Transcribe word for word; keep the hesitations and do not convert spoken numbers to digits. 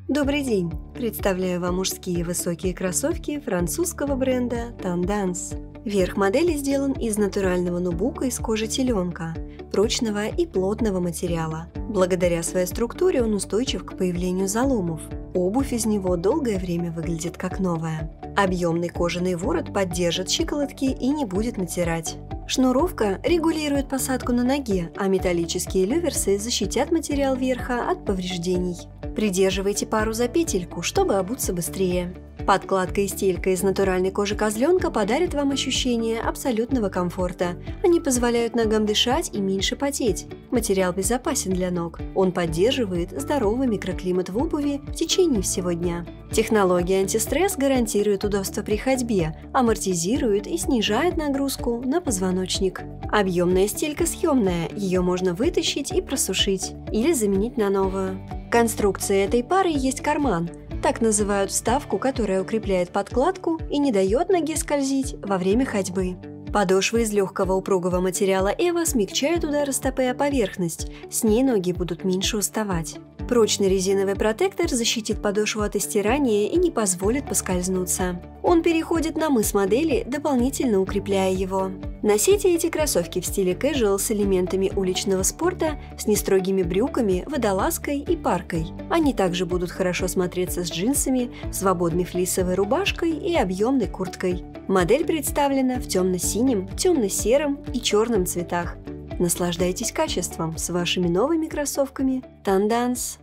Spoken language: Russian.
Добрый день! Представляю вам мужские высокие кроссовки французского бренда Tendance. Верх модели сделан из натурального нубука из кожи теленка, прочного и плотного материала. Благодаря своей структуре он устойчив к появлению заломов. Обувь из него долгое время выглядит как новая. Объемный кожаный ворот поддержит щиколотки и не будет натирать. Шнуровка регулирует посадку на ноге, а металлические люверсы защитят материал верха от повреждений. Придерживайте пару за петельку, чтобы обуться быстрее. Подкладка и стелька из натуральной кожи козленка подарят вам ощущение абсолютного комфорта. Они позволяют ногам дышать и меньше потеть. Материал безопасен для ног. Он поддерживает здоровый микроклимат в обуви в течение всего дня. Технология антистресс гарантирует удобство при ходьбе, амортизирует и снижает нагрузку на позвоночник. Объемная стелька съемная, ее можно вытащить и просушить, или заменить на новую. Конструкция этой пары есть карман. Так называют вставку, которая укрепляет подкладку и не дает ноге скользить во время ходьбы. Подошвы из легкого упругого материала Эва смягчают удары стопы о поверхность, с ней ноги будут меньше уставать. Прочный резиновый протектор защитит подошву от истирания и не позволит поскользнуться. Он переходит на мыс модели, дополнительно укрепляя его. Носите эти кроссовки в стиле casual с элементами уличного спорта, с нестрогими брюками, водолазкой и паркой. Они также будут хорошо смотреться с джинсами, свободной флисовой рубашкой и объемной курткой. Модель представлена в темно-синем, темно-сером и черном цветах. Наслаждайтесь качеством с вашими новыми кроссовками Tendance.